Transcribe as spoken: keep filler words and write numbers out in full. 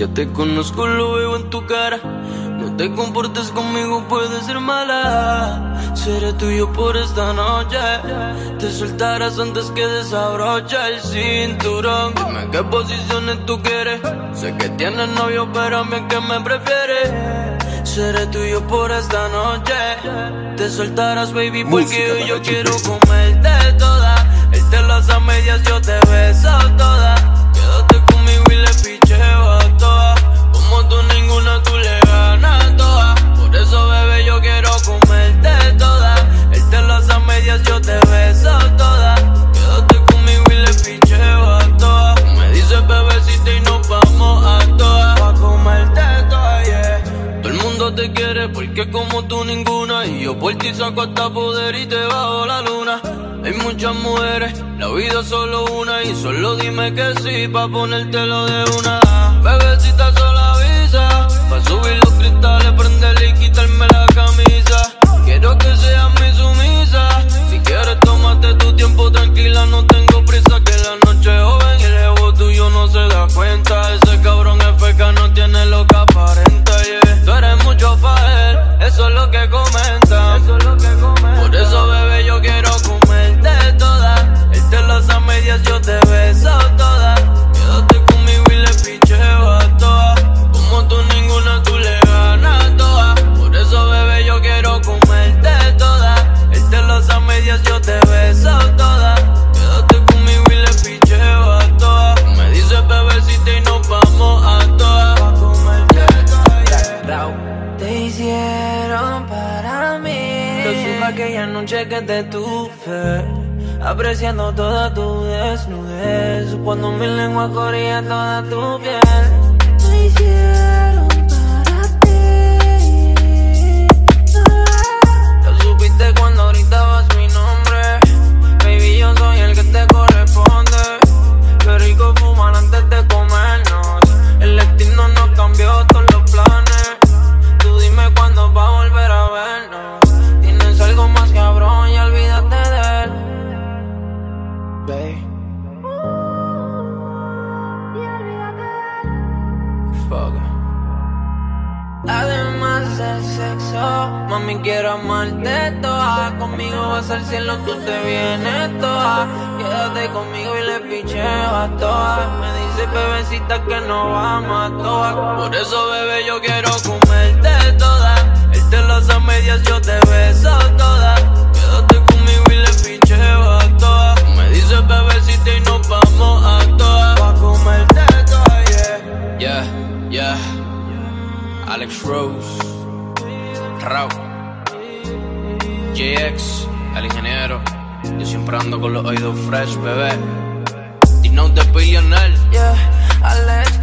Ya te conozco, lo veo en tu cara. No te comportes conmigo, puedes ser mala. Seré tuyo por esta noche. Te soltarás antes que desabroche el cinturón. Dime qué posiciones tú quieres. Sé que tienes novio, pero a mí es que me prefieres. Seré tuyo por esta noche. Te soltarás, baby, porque hoy yo quiero comerte toda. Él te las a medias, yo te beso toda. Quédate conmigo y le picheo a todas. Como tú ninguna, tú le ganas toda. Por eso, bebé, yo quiero comerte toda. Él te las a medias, yo te beso toda. Quédate conmigo y le picheo a todas. Me dices bebecita y nos vamos a todas. Pa' comerte toda, yeah. Todo el mundo te quiere porque como tú ninguna. Y yo por ti saco hasta poder y te bajo la luna. Hay muchas mujeres, la vida es solo una. Y solo dime que sí, pa' ponértelo de una. Bebecita, solo avisa. Pa' subir los cristales, prenderle y quitarme la camisa. Quiero que seas mi sumisa. Si quieres, tómate tu tiempo, tranquila, no tengo prisa. Que la noche es joven y el ego tuyo no se da cuenta. Ese cabrón es feca, no tiene lo que aparenta, yeah. Tú eres mucho pa' él, eso es lo que comentan. Eso es lo que comentan. Por eso, bebé, yo quiero comerte toda. Él te las a medias, yo te beso toda. Quédate conmigo y le picheo a todas. Como tú ninguna, tú le ganas toda. Por eso, bebé, yo quiero comerte toda. Él te las a medias, yo te beso toda. Quédate conmigo y le picheo a todas. Me dices bebecita y nos vamos a todas. Pa' comerte toda, yeah. Te hicieron para mí. Lo supe aquella noche que te tuve, apreciando toda tu desnudez. Cuando mi lengua corría toda tu piel. Te hicieron para ti. Lo supiste cuando gritabas mi nombre. Baby, yo soy el que te corresponde. Qué rico fumar antes de comernos. El destino nos cambió todos los planes. Tú dime cuándo va a volver a vernos. Tienes algo más cabrón y olvídate de él, babe. Fuck. Además del sexo, mami, quiero amarte toda. Conmigo vas al cielo, tú te vienes toda. Quédate conmigo y le picheo a todas. Me dice bebecita que no vamos a todas. Por eso, bebé, yo quiero comerte toda. Él te las a medias, yo te beso toda. Quédate conmigo y le picheo a todas. Me dices bebecita y nos vamos a todas. Pa' comerte toda, yeah. Yeah, yeah. Alex Rose, Raw, J X, el ingeniero. Yo siempre ando con los oídos fresh, bebé. Y no de billionaire. Yeah, Alex